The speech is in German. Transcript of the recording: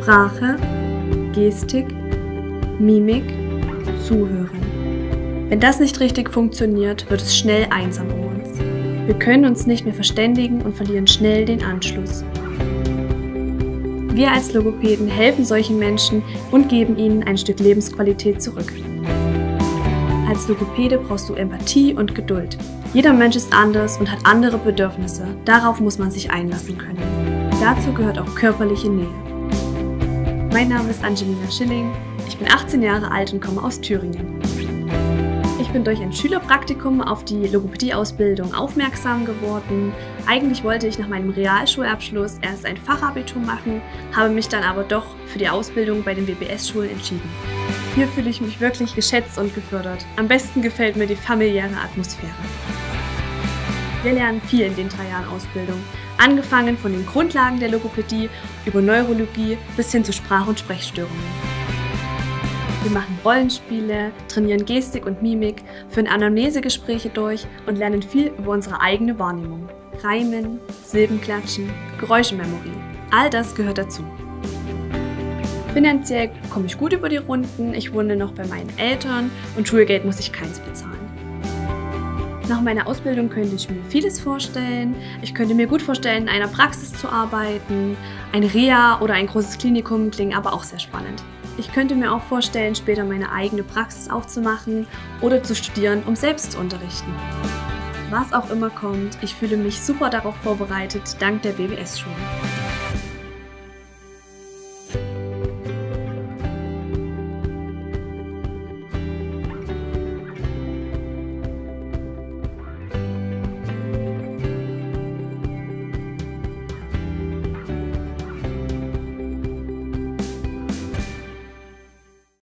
Sprache, Gestik, Mimik, Zuhören. Wenn das nicht richtig funktioniert, wird es schnell einsam um uns. Wir können uns nicht mehr verständigen und verlieren schnell den Anschluss. Wir als Logopäden helfen solchen Menschen und geben ihnen ein Stück Lebensqualität zurück. Als Logopäde brauchst du Empathie und Geduld. Jeder Mensch ist anders und hat andere Bedürfnisse. Darauf muss man sich einlassen können. Dazu gehört auch körperliche Nähe. Mein Name ist Angelina Schilling. Ich bin 18 Jahre alt und komme aus Thüringen. Ich bin durch ein Schülerpraktikum auf die Logopädie-Ausbildung aufmerksam geworden. Eigentlich wollte ich nach meinem Realschulabschluss erst ein Fachabitur machen, habe mich dann aber doch für die Ausbildung bei den WBS-Schulen entschieden. Hier fühle ich mich wirklich geschätzt und gefördert. Am besten gefällt mir die familiäre Atmosphäre. Wir lernen viel in den 3 Jahren Ausbildung. Angefangen von den Grundlagen der Logopädie über Neurologie bis hin zu Sprach- und Sprechstörungen. Wir machen Rollenspiele, trainieren Gestik und Mimik, führen Anamnesegespräche durch und lernen viel über unsere eigene Wahrnehmung. Reimen, Silbenklatschen, Geräuschememory. All das gehört dazu. Finanziell komme ich gut über die Runden, ich wohne noch bei meinen Eltern und Schulgeld muss ich keins bezahlen. Nach meiner Ausbildung könnte ich mir vieles vorstellen. Ich könnte mir gut vorstellen, in einer Praxis zu arbeiten. Ein Reha oder ein großes Klinikum klingen aber auch sehr spannend. Ich könnte mir auch vorstellen, später meine eigene Praxis aufzumachen oder zu studieren, um selbst zu unterrichten. Was auch immer kommt, ich fühle mich super darauf vorbereitet, dank der WBS-Schule.